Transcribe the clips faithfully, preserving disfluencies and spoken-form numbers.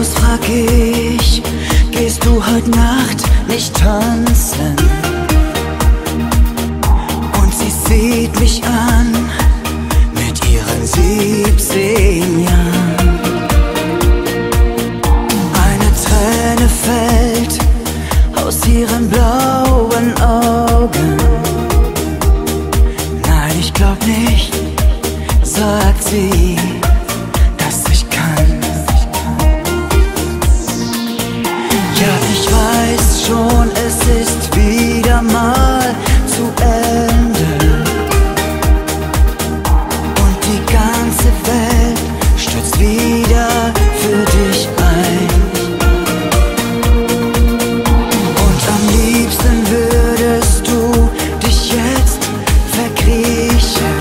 aus, frag ich, gehst du heute Nacht nicht tanzen? Und sie sieht mich an mit ihren siebzehn Jahren. Eine Träne fällt aus ihren blauen Augen. Nein, ich glaub nicht, sagt sie, dass ich kann. Ja, ich weiß schon, es ist wieder mal zu Ende. Und die ganze Welt stürzt wieder für dich ein. Und am liebsten würdest du dich jetzt verkriechen.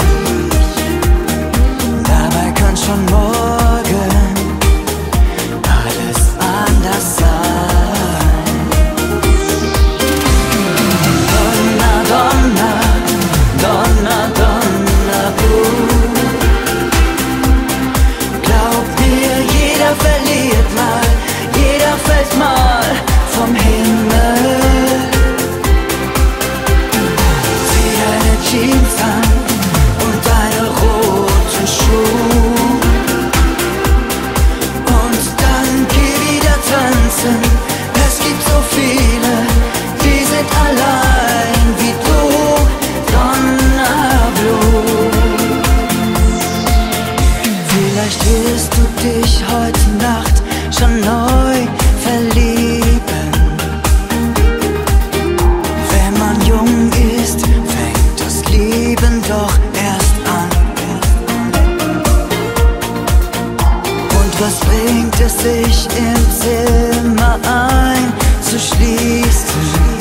Dabei kann schon morgen alles anders sein. Donna, Donna, Donna, Donna, uh. Glaub mir, jeder verliert mal, jeder fällt mal vom Himmel. Zieh deine Jeans an und deine roten Schuhe und dann geh wieder tanzen. Es gibt so viele, die sind allein wie du, Donna Blue. Vielleicht wirst du dich heute Nacht schon neu verlieben. Wenn man jung ist, fängt das Lieben doch erst an. Und was bringt es sich im Zimmer einzuschließen?